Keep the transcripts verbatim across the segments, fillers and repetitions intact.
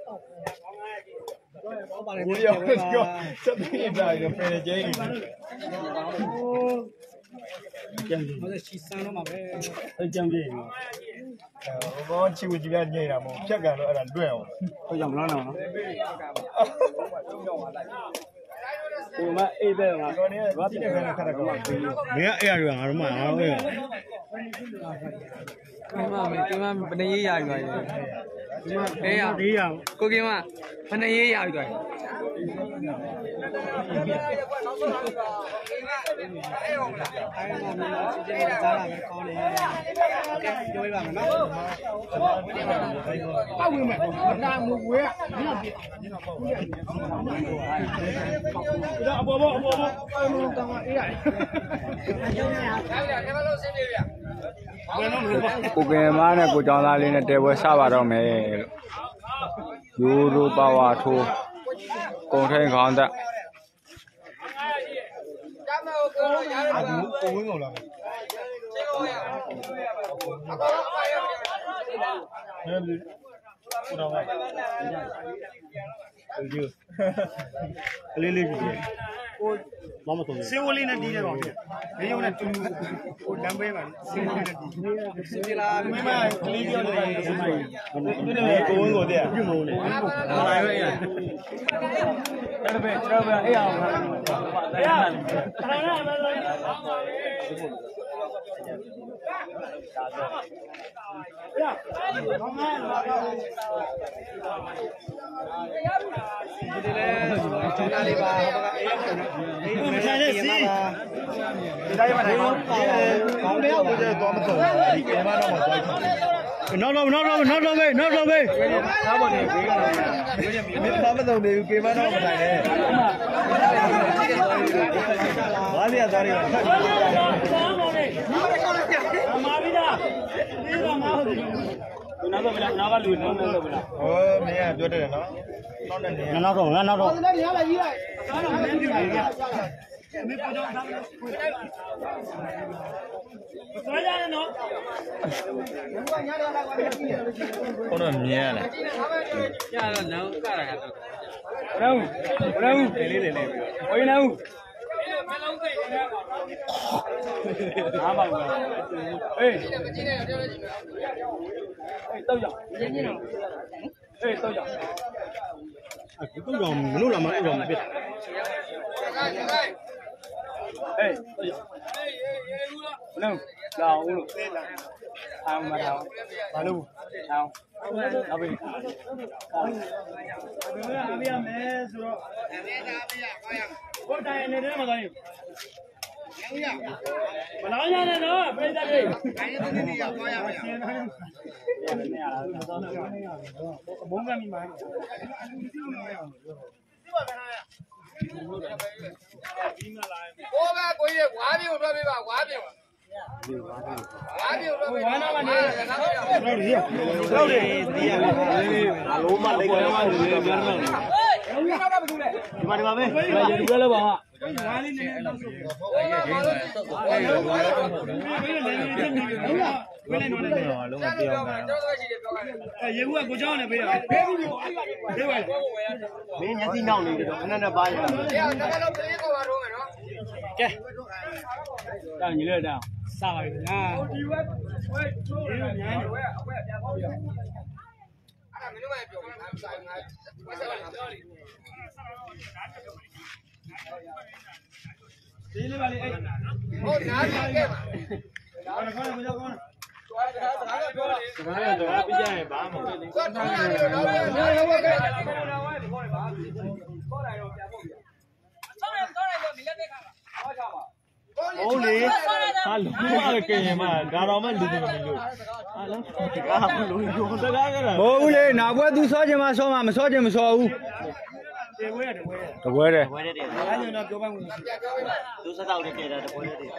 我要这个这边那个飞的建议。 我在西山了嘛呗。 在江边。我去过几遍年了，我偏干了那乱哦。 我养不了呢。我们 A 班嘛，我今天看看那个。 没有 A 班啊，什么啊？没有。 今晚没，今晚不能也压一个。哎呀，对呀，过今晚不能也压一个。ကိုကင်မားနဲ့ကိုကြောင်သားလေးနဲ့တဲပွဲစပါတော့မယ်လို့ယူရိုပါဝါထိုးကုံထိန်ခေါင်းသက်ကိုဝင်းကုန်လာမယ်ဟဲ့ကိုတော့ပါဒီကလေးလေးကြီးကိုမမတော်စင်ဝလေးနဲ့တီးတယ်ပါဗျ။မင်းရုံနဲ့တူဟိုလမ်းပေးပါစင်ဝလေးနဲ့တီး။စင်လာမင်းမကလေးပြောနေတာစင်မကြီး။ဒီနေ့ကိုဝင်းကိုတဲ့ပြုံမုံနဲ့။ဟာလာရွေးရ။တော်ပဲတော်ပဲအေးအောင်ပါ။တရား။တရားရမယ်လို့။ရ။ဘာမှမလုပ်ဘူး။ဒီလေနားလေးပါဟောကအေးအေးမဆိုင်နဲ့စီဒီတိုင်းမှာတိုင်းမှာကောင်းတဲ့ကိုကျတော့မဆုံးဒီကဲမတော့မသွားဘူးနောက်တော့နောက်တော့နောက်တော့ပဲနောက်တော့ပဲသားပေါ်နေဘေးကတော့မင်းသားမဆုံးနေဘူးကေမတော့မဆိုင်နဲ့ဘာလျာသားတွေကဖတ်ပြီးသားပေါ်နေမာပြီးသားဒီကမှာဟုတ်တယ်နောက်တော့ဘယ်လားနောက်ကလူနောက်တော့ဘယ်လားဟောမင်းကပြောတယ်နော်နောက်တဲ့နေနောက်တော့ငါနောက်တော့ဒီရလာကြီးလိုက်အားလုံးမင်းပြည့်ပြီမင်းပေါ်တော့သားမသွားရနဲ့နော်ဘုံတော့မြင်ရလားရတော့နောက်ကရကတော့ဘရောဘရောလေးလေးလေးလေးဝိနေဦးအားပါဘူးအေးအေးတော့ရအေးတော့ရအခုတော့မလို့လာမအဲ့တော့မပြတ်အေးတော့ရဘလုံးလောင်းဦးလို့အောင်မထောင်ဘာလို့အောင်အဘေးအဘေးအမေဆိုတော့အမေသားအဘေးရခေါ်ရဘုတ်တိုင်းနေတယ်မတော်ရင်မလောင်းရနဲ့တော့ပြိတ္တလေးခိုင်းတဲ့နေရာခေါ်ရမယ်ဘုံကမိမှာကိုကကိုကြီးဝါးပြေကိုပြောပြပါဝါးပြေဝါးပြေကိုပြောပြဝါးနာမနေတော့ဒီတော့လေဒီရအလုံးမလိုက်ကြမှာဒီပြောတော့ဒီမှာဒီမှာပဲဒီပြောလို့ပါဝါးလေးနေနေတော့ဆိုဝေးနေတော့လည်းလုံးဝပြောင်းတာအဲရေဘူးကကိုเจ้าနဲ့ပေးတာပေးဘူးပေးပါမင်းညစီနောက်နေတော့ခဏနဲ့ပါရအောင်အေးတကယ်လို့ကလေးကိုပါတော့မယ်နော်ကဲတောင်းညီလေးတောင်းစပါပြီညာဒီဝက်ဝက်ချိုးရညာဝက်အဝက်ပြန်ပေါ့ပြအဲ့ဒါမင်းတို့ကပြောငါဆိုင်ငါဝက်ဆက်ပါပြောလေဒီလေးပါလေအဲ့ဟုတ်နားကြခဲ့ပါခေါင်းခေါင်းခေါင်းခေါင်းသွားတယ်ဟာဒါကပြောလေဒါကတော့ပြကြရင်ဘာမှမဟုတ်ဘူးသွားတယ်တော့တော့ဟုတ်ကဲ့တော့ဝိုင်းဒီခေါ်ပါခေါ်လိုက်တော့ပြန်ဖို့ပြဆောင်းရဆောင်းလိုက်တော့ဒီလက်သက်ခါပါဟောချပါဟုတ်လေဟာလူကကရင်မှာဒါတော့မှလူတွေမလို့ဟာလားဒါကလူရောတကားကြတာမဟုတ်ဘူးလေနာဘွဲသူစောချင်မှစောမှမစောချင်မစောဘူးတပွဲတပွဲတပွဲတယ်တပွဲတယ်အဲ့ဒါတော့ပြောပါဦးသူစတောက်လေးပြတာတပွဲတယ်အေး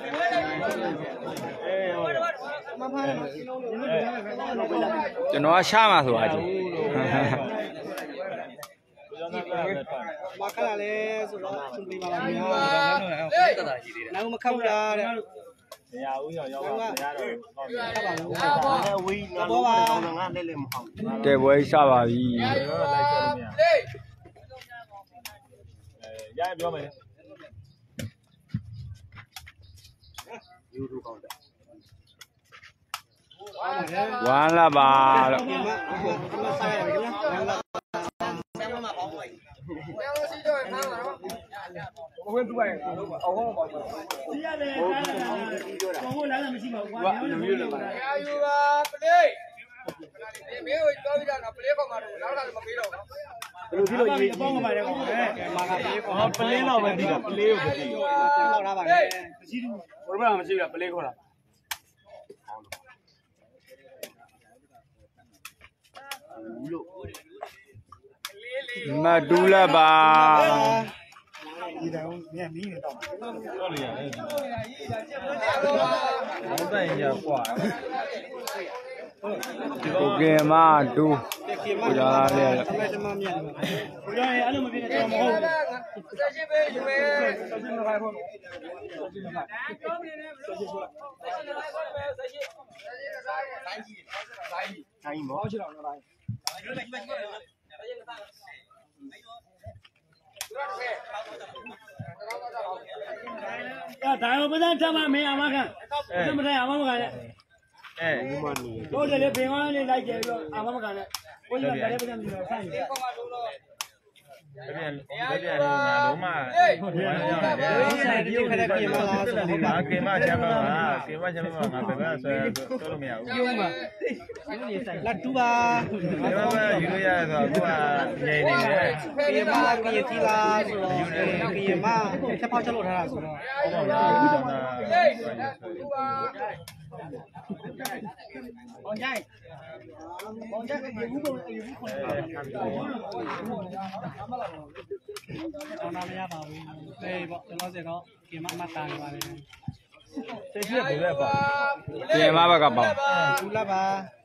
ဟုတ်မဖားကျွန်တော်ကရှားမှာဆိုတာကြီးမခက်လာလဲဆိုတော့သူ့လေးပါလားညာတက်တာရှိသေးတယ်နောက်မခက်ဘူးလားတဲ့နေရာဦးရောက်ရောက်ပါနေရာတော့ဟုတ်ပြီဝေးငါလုံးဝကောင်းငါလည်းလည်းမဟုတ်တဲပွဲစပါပြီတော့လိုက်ဆက်လို့မရအဲရပြောမယ်ယူရကောင်းတယ်ဝမ်းလာပါလို့ဒီမှာဒီမှာဆိုင်ရတယ်ခင်ဗျာဆမ်မမပေါင်းပါဘူးဘယ်သူပဲအော်ဟောပါဘူးဒီရတယ်ဘောဘောလာလာမရှိပါဘူးကွာလူမျိုးလည်းပါအာယူပါပလေးဒီမေကိုပြောပြတာနော်ပလေးကောင်ကတော့နောက်လာမပေးတော့ဘူးဘယ်လိုဖြစ်လို့ရေးပေါင်းမှာလဲကောင်မာကပလေးကောင်ပလင်းတော့ပဲဒီကပလေးကိုမသိဘူးခေါ်လာပါနဲ့မရှိဘူးဘယ်မှာမရှိဘူးပလေးခေါ်လာမတူးလာပါဒီတောင်မြန်မီးနေတော့တော့လေရတယ်ဘောတိုင်ရကွာကိုကင်မတူးကိုလာလေတမတမမြန်တယ်ကိုကြောင့်အဲ့လိုမဖြစ်နေတော့မဟုတ်ဘူးဆက်ရှိပဲယူမယ်ဆက်ရှိမခိုင်းဖို့ဆက်ရှိမခိုင်းဆက်ရှိဆက်ရှိဆက်ရှိတိုင်းကြီးတိုင်းကြီးတိုင်းမောချတော့တိုင်းဒါဒါဘယ်နဲ့ထမမင်းအမခံစမတိုင်းအမမခံနဲ့အဲတို့တယ်လေဘင်ဝမ်းလေးလိုက်ကြပြီးတော့အမမခံနဲ့ကိုကြီးကလည်းပြန်ပြီးတော့ဆိုင်တယ်ပြန်ပြန်လို့ငါလုံးမဟုတ်တယ်ရတယ်ဒီခက်ခဲမလားဆိုတော့ငါကေမချမ်းပါကေမချမ်းပါငါဘယ်ဘက်ဆွဲတော့လို့မရဘူးပြုံးပါလက်တူပါဘယ်ဘက်ယူလို့ရဆိုတော့ကိုကငြိမ်နေတယ်ကေမကေတီလာဆိုတော့ကေမချက်ပေါက်ချက်လို့ထားတာဆိုတော့ဟုတ်ပါဘူးကျွန်တော်ဘောင်ကြိုက်ဘောင်ကြိုက်ရေဘူးပုံရေဘူးခွန်အောင်နာမရပါဘူးအေးပေါ့ကျွန်တော်စတော့ကေမမတာနေပါလေသိရှိတဲ့ဘယ်ဘက်ပါကင်မဘက်ကပေါ့သူလာပါ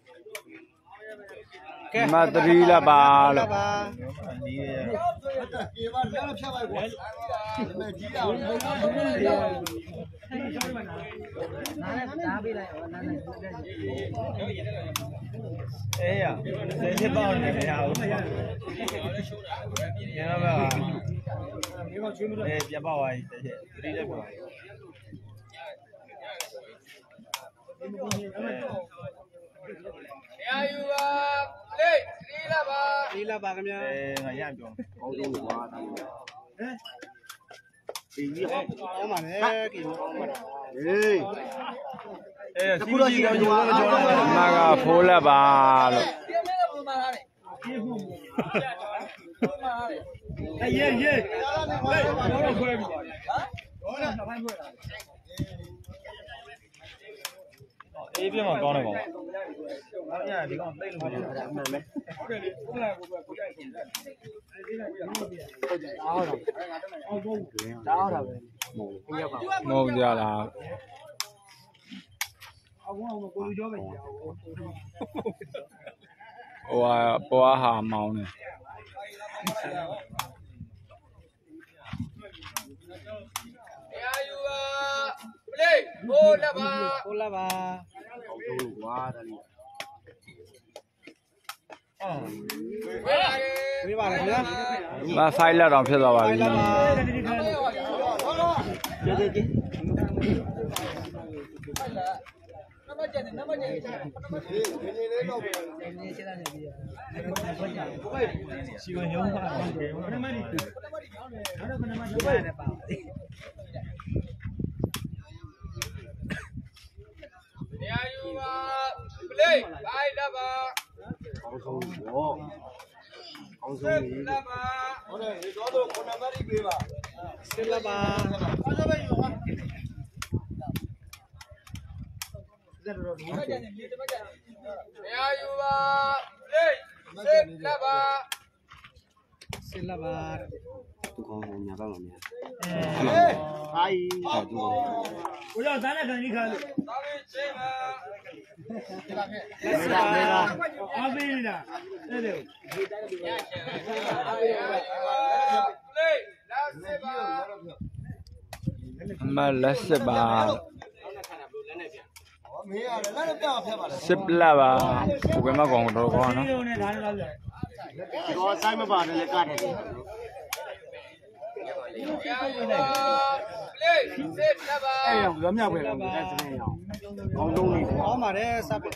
မတရီလာပါလို့ပါဒီရကေမလည်းဖြတ်ပါကွာမကြီးအောင်နားနဲ့ကြားပေးလိုက်နားနဲ့အေးရသိရှိပေါ့နေမရဘူးညနေပါအေးပြပေါ့ပါသိရှိဒီတက်ပါအာယူပါလေးသီလာပါသီလာပါခင်ဗျာအဲငါရပြောကောင်းဆုံးကွာဟမ်ဒီကြီးဟောရမှာလေကေမအောင်ပါဟေးအဲစီးကြီးတော့ကျွန်တော်ကြောင်းမကဖိုးလာပါလို့ပြမဲပုံမှာထားတယ်ပြေးဖို့ပုံမှာထားတယ်အေးရေးရေးတော့တော့ခွဲပြီဟမ်တော့တော့ဖိုင်းခွဲတာအေးပြမကောင်းတယ်ကောင်အဲ့ညဒီကောင်သိလို့မရဘူးအမှန်ပဲဟုတ်တယ်လေဟုတ်လားကိုကိုကြိုက်တယ်အဲ့ဒီကကိုဟုတ်တယ်အားတော့အော်ဘုံဒါအားတာပဲမဟုတ်ရောက်ပါမဟုတ်ကြလားအဝအောင်ကိုလူကြောပဲကြာဟိုဟိုဟာပွားဟာမောင်းနေအာယူပါပလေးဟိုလာပါဟိုလာပါကောင်းဆုံးကွာဒါလေးအော်ဝေးပါလေခင်ဗျာမဖိုင်လက်တော့ဖြစ်သွားပါပြီကျေးဇူးကြီးနမကျန်နမကျန်နမကျန်ဒီနေ့လေးတော့ဒီနေ့ရှင်းနေပြီစီဝင်ရုံးပါနမဒီနမဒီနောက်တော့နမဒီပါတယ်ပါရာယူပါပလေးဘိုင်လာပါကောင်းဆုံးဘောကောင်းဆုံးကြီးလာပါဟုတ်တယ်ဒီတော့တော့ခုနမရီပေးပါစစ်လာပါအားစပဲယူပါဇက်တော့ဒီမှာကျန်နေဒီမှာကျန်ရာယူပါလေးစစ်လာပါစစ်လာပါသူကောင်းညာပါမများဟိုင်းဟောသူကောင်းကိုကြောင့်သားနဲ့ခံကြီးခါလို့သားလေးချိန်ပါလက်ပါအားပေးနေတာတဲ့တဲ့လေးလာစစ်ပါအမလက်စစ်ပါစစ်ပလက်ပါကိုကဲမကောင်တော့ကောနော်တော့ဆိုင်မပါတယ်လေကတ်တယ်လေးစစ်လက်ပါအဲ့ရောလွမ်းမြောက်ပဲလို့ဒါစနေရောအောင်လုံးလေးဟောပါတယ်စပ်ပဲ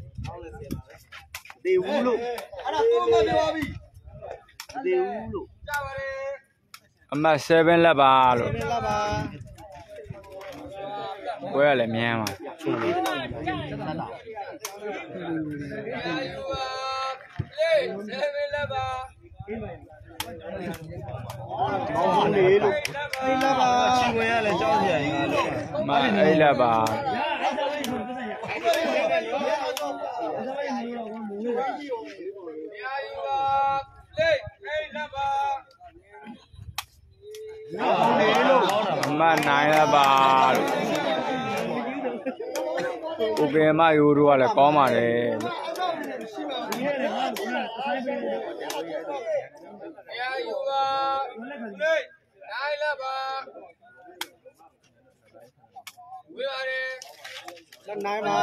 တေဘူးလို့အဲ့ဒါကိုမပြောပြီတေဘူးလို့ကြပါတယ်အမတ်7လက်ပါလို့လာပါဘွဲရလည်းမြန်းပါချင်းလေးရာယူပါလေးစစ်လက်ပါကောင်းလေးလို့တေးလာပါချင်းဝင်ရလဲကြောင်းစရာကြီးကလို့အမတ်8လက်ပါရာယူပါလေးအိလက်ပါလေးလို့အမတ်9လက်ပါလို့ကိုကဲမရိုးတို့ကလည်းကောင်းပါတယ်လို့ရာယူပါလေးနိုင်လက်ပါဝေးပါတယ်လက်နိုင်ပါ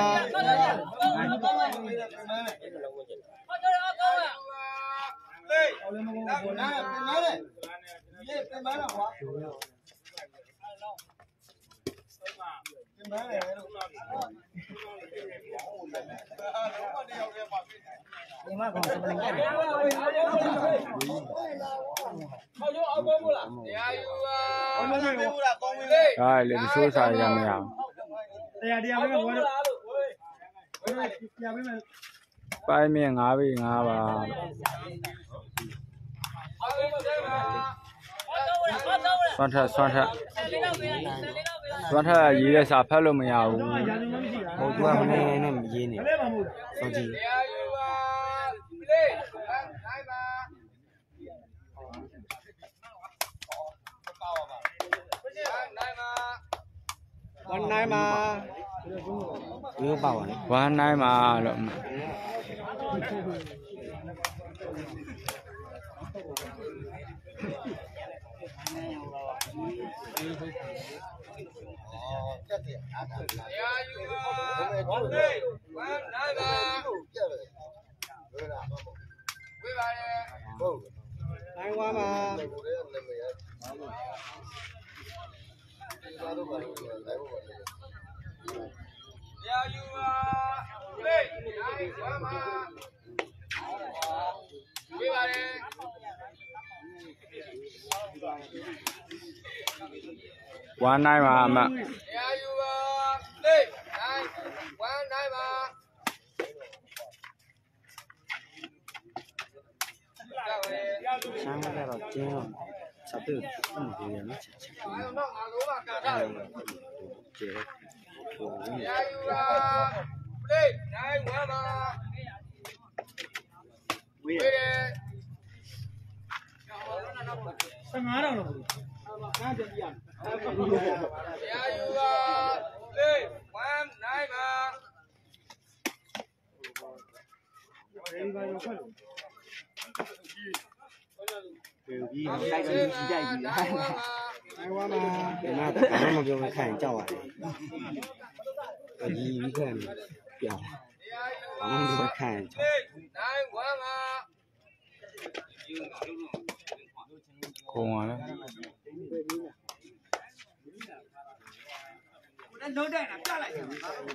ရာယူပါဒါလည်းဒီဆိုးစားရမရအောင်တရားတရားပဲဝဲလို့တရားပဲမယ်ပိုင်းမြင့်9ပြီ9ပါလို့ဆွမ်းထက်ဆွမ်းထက်ဆွမ်းထက်ရေးတဲ့စာဖတ်လို့မရဘူးရာဇဝင်မရှိတာဟိုကမနေနဲ့မရင်းနေဘယ်လဲမှာမဟုတ်စောကြည့်ရာယူပါလေးနိုင်ပါနိုင်ပါวันไหนมาเยอะเปล่าวะเนี่ยဝမ်းနိုင်ပါလို့ရာယူပါလေးဝမ်းနိုင်ပါဝေးပါတယ်ไหนว่ามาရာယူပါလေးနိုင်ဝမ်းပါဝေးပါတယ်ဝမ်းနိုင်ပါအမတ်ရာယူပါလေးနိုင်ဝမ်းနိုင်ပါช้างไม่ได้หรอกจริงหรอกชอบตื่นขึ้นดีนะအားလုံးတော့ငါလိုပါကာထားတယ်เจ๊โอ้ยရာယူပါလေးနိုင်ဝမ်းပါဝေးတယ်ဆယ်ငါးတောင်လို့ရာယူပါလေးဝမ်းနိုင်ပါဒီကရောဖက်လို့เดี๋ยวพี่ได้ก็ดีใจดีนะไหนว่ามาเดี๋ยวมาแต่เขามาเกี่ยวกับแข่งเจ้าอ่ะก็ดีวิเคราะห์เกี่ยวเขามาเกี่ยวกับแข่งလေးနိုင်ဝမ်းပါခုံပါလားလုံးတဲ့နာပြလိုက်တယ်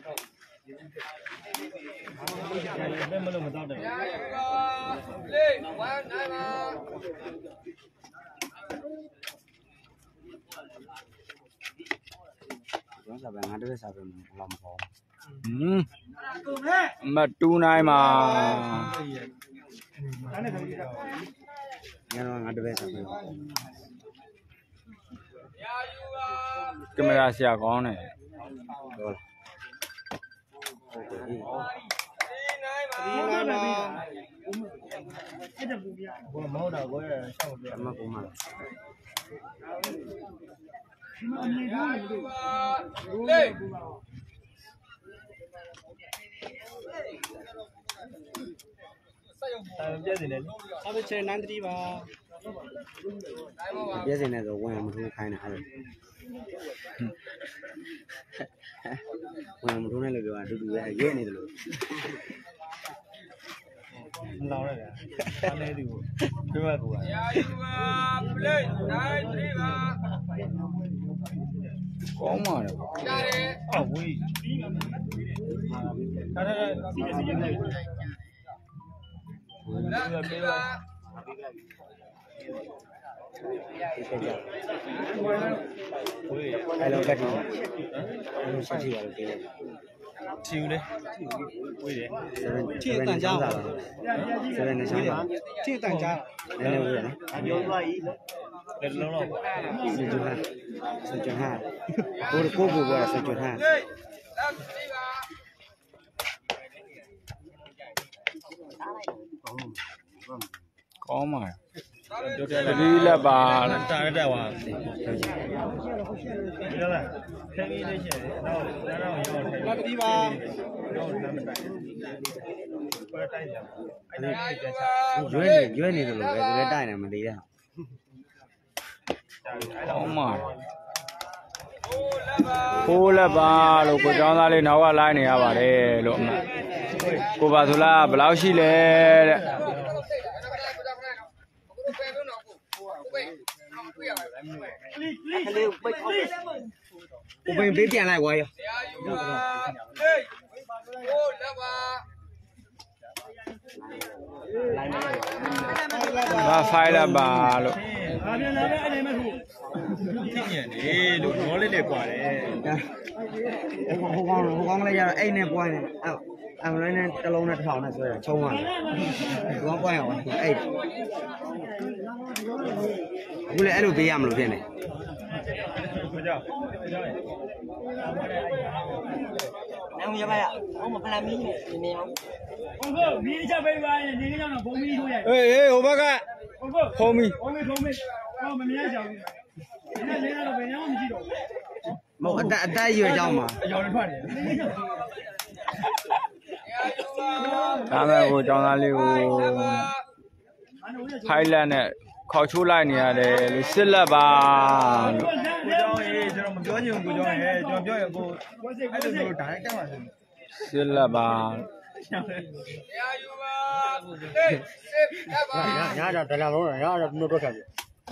ဘယ်မလို့မတော့တယ်ရာယူပါလေးဝမ်းနိုင်ပါတော့စားပဲငါတို့စားပဲဘာမှမပေါ့ဟင်းအမတ်2နိုင်ပါအဲ့နဲ့ခရီးကငါတော့ငါတို့ပဲစားပဲရာယူပါကင်မရာဆရာကောင်းတယ်တော့ဟုတ်ကဲ့ဒီနိုင်ပါဒီမှာပဲအဲ့ဒါပူပြဘောမဟုတ်တာကိုရရှောက်ပြအမကူမလားဒီမှာအနေထားနေလို့လေးပြည့်စင်တယ်အဘချေနန်းတရီပါပြည့်စင်တယ်ဆိုဝင်မထိုးခိုင်းတာအဲ့ဝင်မထုံးတဲ့လူပြောတာတူတူပဲရွေ့နေတယ်လို့လောင်ရတယ်အားနေသူကိုပြောရကူပါရာယူပါပလေးနိုင်ပြီပါကောင်းပါလေဒါရဲအော်ဝေးဒါဒါစီစီနေတယ်လက်ပြီပါအဲ့လိုကတ်တယ်အဲ့ရှိရှိပါလို့ပြောတယ်ချီဦးလေဝေးတယ်ထိအတန်ကြားပါဆိုရင်နေချမ်းပါထိအတန်ကြားနည်းနည်းဝေးနော်ပြောသွားပြီလက်လုံးတော့စကြဟာစကြဟာကိုကိုကိုကစကြဟာလက်ပြီပါကောင်းပါလေပြောတယ်သတိလက်ပါလေတာရတဲ့ဝါပြောလားခဲကြီးလေးရှိတယ်တော့ဒါတော့ရောထိုင်ပြီးပါတော့နမ်းမတိုင်ပေါ်တိုင်ကြအဲ့ဒါပြန်ချရွေးနေရွေးနေတယ်လို့ပဲသူလည်းတိုက်နေမသေးတဲ့ကောင်းပါလေဟိုလက်ပါဖိုးလက်ပါလို့ကိုเจ้าသားလေးနောက်ကလိုက်နေရပါတယ်လို့အမကိုပါဆိုလားဘယ်လောက်ရှိလဲတဲ့ကိုပင်ပေးပြန်လိုက်ကွာရောရာယူပါဟေးဟိုလက်ပါဒါဖိုင်လက်ပါလို့အားပြန်လာတဲ့အနေမဲ့ခုသိညံနေလို့ဘောလေးလေးกว่าတယ်ဟိုဟိုကောင်းဟိုကောင်းလေးရတော့အိတ်နဲ့ပွိုင်းနေအဲ့အမလေးနဲ့တလုံးနဲ့တစ်ထောင်နဲ့ဆွဲတာချုံးသွားတယ်ဟိုကောင်းပွိုင်းအောင်အဲ့အခုလည်းအဲ့လိုပေးရမလို့ဖြစ်နေဘယ်ကြောင့်ဘယ်ကြောင့်လဲအောင်ရပါရအောင်မဖလာမီးနေနေအောင်ဟုတ်ဟုတ်မီးချက်ပေးပါရင်နေကြောင်တော့ဘုံမီးထိုးရိုက်အေးအေးဟိုဘက်ကဟုတ်ဟုတ်ဖုံးမီဘုံမီးထိုးမီးဟောမမြင်ရကြဘူးဒီနေ့လေးတော့ဘယ်ညမှမရှိတော့မဟုတ်အတက်အတက်ရွယ်ကြောင်းမှာအကြောင်းတွေထွက်နေဒါမဲ့ကိုเจ้าသားလေးကိုဖိုင်လက်နဲ့ခေါက်ချိုးလိုက်နေရတယ်လို့စစ်လက်ပါလို့ကိုကြောင်းရေးကျွန်တော်မပြောချင်ဘူးကိုကြောင်းရေးကျွန်တော်ပြောရင်ကိုအဲ့လိုမျိုးဒါရိုက်တက်မှာဆိုစစ်လက်ပါရာယူပါဟေးစစ်လက်ပါညာတော့ဒလလုံးရတော့နှုတ်တော့ထားပြီ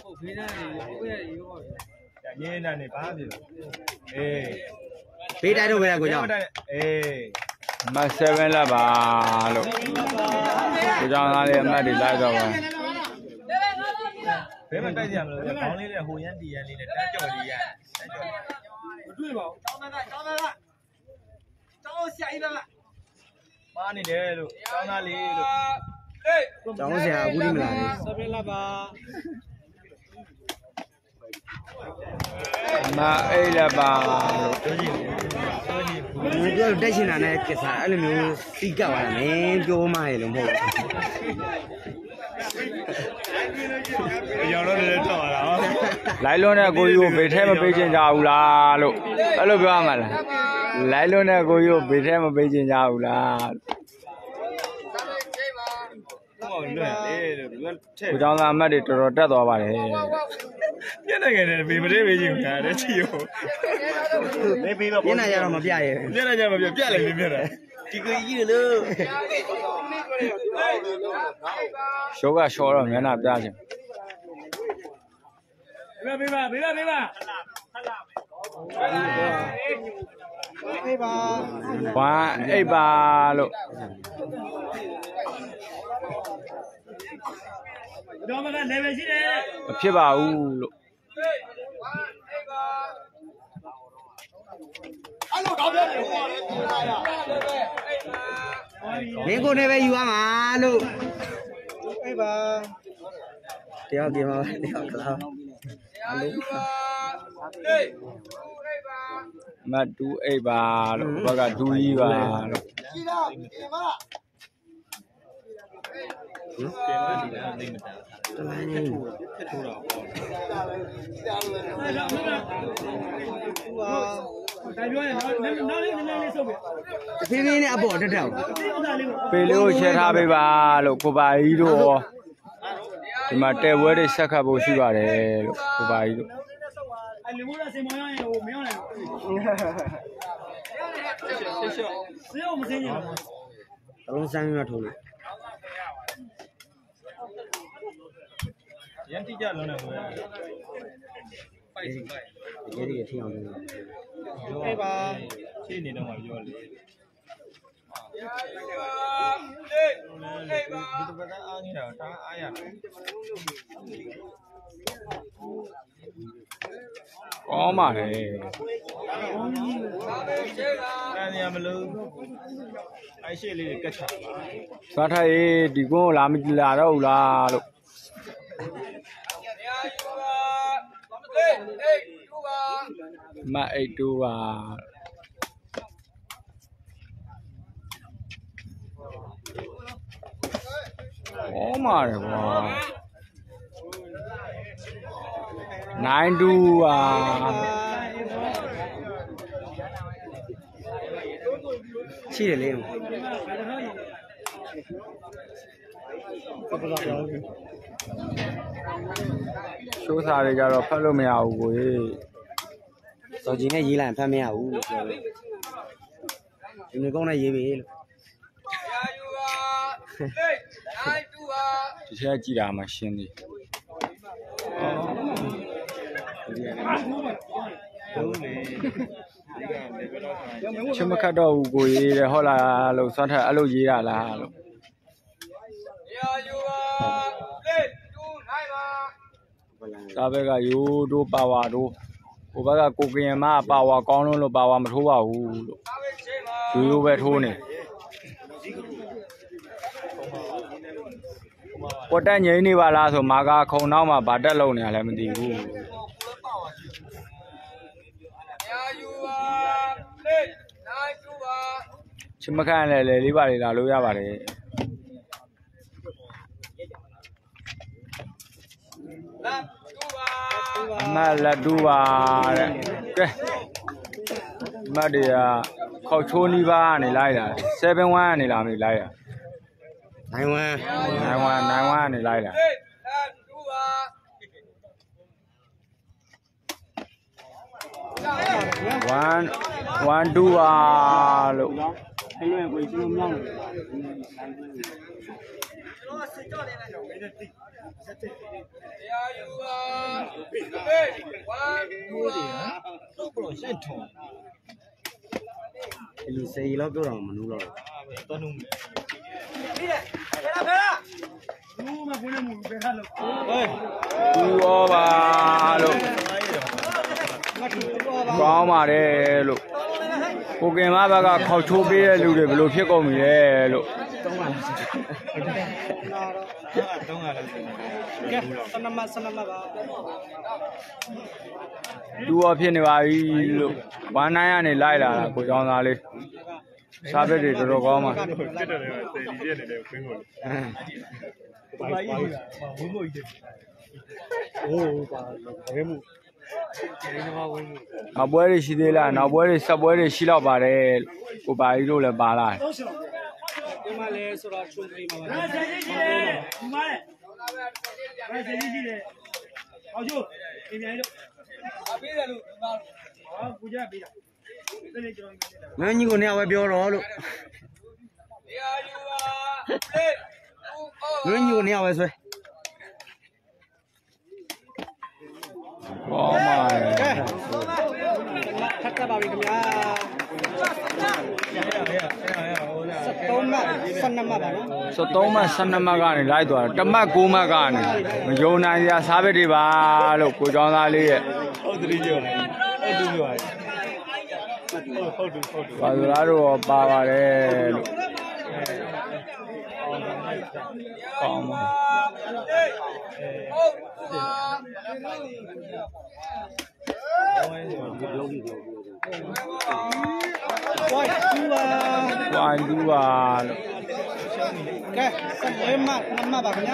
ညင်းနေနေဘာဖြစ်လဲအေးပေးတိုက်တော့ပဲကိုကြောင်းအေးမတ်เซเว่นလက်ပါလို့ကိုเจ้าသားလေးအမတ်တွေလိုက်တော့ပါဘယ်မှာတိုက်ကြမလို့ခေါင်းလေးနဲ့ဟိုရန်တီရန်လေးနဲ့တန်းကြော်လေးရတန်းကြော်လေးမတွေ့ပါဘူးတောင်းသားကတောင်းသားကတောင်းဆရာကြီးကမားနေတယ်လို့တောင်းသားလေးလို့ဟေးကျောင်းဆရာအခုဒီမလာဘူးဆပင်းလာပါမအိတ်လက်ပါလို့ပြောကြည့်ပြောကြည့်ဘူးပြောတက်ရှင်တာနဲ့ကစားအဲ့လိုမျိုးစီးကပ်သွားတာမင်းပြောမှရလို့မဟုတ်ဘူးအရောင်တော့လည်းတော့လာဟောလိုက်လွန်းတဲ့ကိုကြီးကိုဘေးထဲမပေးချင်ကြဘူးလားလို့အဲ့လိုပြောရမှာလားလိုက်လွန်းတဲ့ကိုကြီးကိုဘေးထဲမပေးချင်ကြဘူးလားဒါလေးချိန်ပါဟောလွတ်လေလို့သူကထည့်ကိုเจ้าသားအမတ်တွေတော်တော်တက်သွားပါတယ်ပြက်နေကြတယ်ဘေးမလေးဘေးချင်းခါတယ်ချီကိုဘေးဘေးတော့ညနေရတော့မပြရဲပြက်နေကြမပြက်ပြက်လိုက်ပြက်တယ်ဒီကိုကြီးလို့ရှောကရှောတော့မျက်နှာပြခြင်းဘေးပါဘေးပါဘေးပါဘေးပါဝမ်းအိတ်ပါလို့တော့မက level ရှိတယ်မဖြစ်ပါဘူးလို့မင်းကိုနဲ့ပဲယူရမှာလို့အေးပါတယောက်ဒီမှာတယောက်ကလာရာယူပါဟေးဟိုဟေးပါမတ်တူအိတ်ပါလို့ဘက်ကဒူကြီးပါလို့ရှိတော့ဒီမှာပြန်မဒီလားသိမတာတလိုင်းနေထိုးတော့အဲ့ဒါမလားတိုင်ပြောရင်နောက်နောက်လေးနည်းနည်းလေးဆုပ်ပြီတဖြည်းဖြည်းနဲ့အပေါ်တက်တက်ဒီဥစ္စာလေးကိုပေလေးကိုချဲထားပေးပါလို့ကိုပါကြီးတို့ရောဒီမှာတဲပွဲတွေဆက်ခတ်ဖို့ရှိပါတယ်လို့ကိုပါကြီးတို့အဲ့လေမိုးရစင်မောင်းရရင်ဟိုမင်းအောင်လိုက်谁要我们谁呢？ တလုံးစမ်းပြီးမှထိုးလို့ရန်တိကြလုံးနဲ့ဟိုရပိုက်စီပိုက်တကယ်တကယ်ထိအောင်လုပ်အေးပါရှင်းနေတော့မှပြောလေအေးအေးပါဒီတပတ်အားနေတာတာအားရတယ်ကောင်းပါလေအဲ့ဒီမလို့အဲ့ရှေ့လေးကတ်ချပါသွားထိုက်ရေးဒီကုန်းလာမလာတော့ဘူးလားလို့မအိတ်တူပါကောင်းပါလေကွာnine twoပါရှိတယ်လေရှိုးစားတွေကြတော့ဖတ်လို့မရဘူးကိုကြီးစော်ကြီးနဲ့ရေးလိုက်ဖတ်မရဘူးလို့ပြောတယ်ဒီနေ့ကောင်းနဲ့ရေးပြီလို့ဒီထဲကြည့်တာမှရှင်းသေးချမခတ်တော့ဘူးကိုကြီးတဲ့ဟုတ်လားလို့စွမ်းထက်အဲ့လိုရေးတာလားလို့သာဘက်ကယူတို့ပါဝါတို့ကိုဘက်ကကိုကရင်မပါဝါကောင်းလို့လို့ပါဝါမထိုးပါဘူးလို့ယူယူပဲထိုးနေကိုတက်ငိမ့်နေပါလားဆိုမာကခုံနောက်မှာဗာတက်လုံနေရလည်းမသိဘူးချမခန့်လည်းလေလေးပါလေလာလို့ရပါတယ်အမလက်တူပါတဲ့ကဲမတ်တွေကခေါက်ချိုးနီးပါးကနေလိုက်တာseven oneကနေလာမလို့လိုက်တာနိုင်ဝမ်း nine one nine oneကနေလိုက်တာone one twoပါလို့အဲ့လိုကိုကျွန်တော်မြောင်းတယ်တော့ရှင်းထုံဒီလိုစေးလောက်ပြောတော့မလို့တော့တော့နုံးဘူးမကွန်းနေမှုပဲဟာလို့ဟေးသူရောပါလို့ကောင်းပါတယ်လို့ကိုကင်မဘက်ကခေါက်ချိုးပေးတဲ့လူတွေဘယ်လိုဖြစ်ကုန်ပြီလဲလို့သုံးပါလားတော့ငါလည်းကဲစနမစနမပါသူရောဖြစ်နေပါပြီလို့ဝမ်းနိုင်ကနေလိုက်လာတာကိုကြောင်းသားလေးစားဘက်တွေတော်တော်ကောင်းပါတက်တယ်လေစေဒီပြည့်နေတယ်ခင်းကိုဘာကြီးဝင်းမို့ကြီးโอ้ပါဘယ်မှုဒီမှာဝင်းမှုနောက်ပွဲတွေရှိသေးလားနောက်ပွဲတွေဆက်ပွဲတွေရှိတော့ပါတယ်ကိုပါကြီးတို့လည်းပါလာတယ်ဒီမှာလဲဆိုတော့ချုံပြီးမှာပါဆယ်ကြီးကြီးလေဒီမှာလေဆယ်ကြီးကြီးလေဟောကျိုးအင်းမြိုင်တို့အပေးတယ်လို့ဟာပူကြပေးတာဒီနေ့ကျွန်တော်မင်းကြီးကိုနေရာပဲပြောတော့လို့မင်းကြီးကိုနေရာပဲဆွဲကောင်းပါလေထပ်တက်ပါပြီခင်ဗျာရရရရရဟိုလားသုံးမှဆယ်နှစ်မှပါနော်စသုံးမှဆယ်နှစ်မှတ်ကနေလိုက်သွားတယ်တမတ်ကိုမှတ်ကနေမယုံနိုင်စရာစားဘက်တွေပါလို့ကိုကြောင်းသားလေးရဲ့ဟုတ်တည်းပြောတယ်ဟုတ်တူပြောတယ်ဟုတ်တူဟုတ်တူပါဆိုလားတော့ပါပါတယ်လို့ကောင်းပါဝိုင်းတူပါဝိုင်းတူပါလို့ကဲဆယ်လေးမှနှစ်မှပါခင်ဗျာ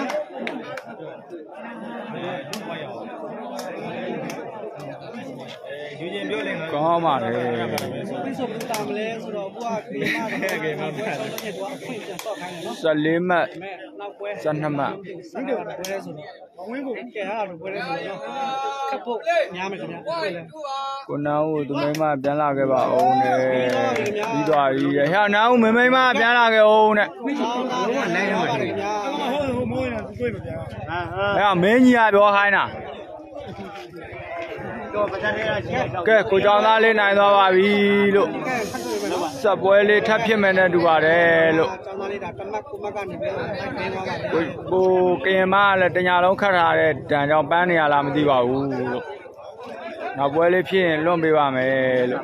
ယူချင်းပြောလိမ့်မယ်ကောင်းပါတယ်ပြီးဆိုပူတာမလဲဆိုတော့ဘုရားကေမတော့ကေမတော့တယ်တော့အခွင့်ပြန်ဆော့ခိုင်းတယ်နော်ဆယ်လေးမှတ်မဲနောက်ပွဲဆယ်နှစ်မှတ်ဒီတော့ပွဲဆိုတော့မဝင်းဖို့ကဲဟာတော့ပွဲလဲဆိုတော့ခပ်ဖို့များမယ်ခင်ဗျာပွဲလဲကိုနောင်ကိုသူမိမပြန်လာခဲ့ပါအောင်နဲ့ပြီးသွားပြီဟဲ့နောင်ကိုမိမပြန်လာခဲ့အောင်နဲ့လုံးဝနိုင်တော့ပါခင်ဗျာဟုတ်ဟုတ်မိုးနေတာတွေ့မပြန်ဟာဟဲ့မင်းကြီးကပြောခိုင်းတာတော့ပစံထဲကချက်တော့ကဲကိုကြောင်သားလေးနိုင်သွားပါပြီလို့စက်ပွဲလေးထပ်ဖြစ်မယ်နဲ့တူပါတယ်လို့ကျောင်းသားလေးဒါကမတ်ကုမတ်ကနေပြီးတော့နိုင်နေသွားပါတယ်ကိုကိုကရင်မကလည်းတညာလုံးခတ်ထားတဲ့တန်ကြောင်ပန်းနေရလားမသိပါဘူးလို့နောက်ပွဲလေးဖြစ်ရင်လွတ်ပေးပါမယ်လို့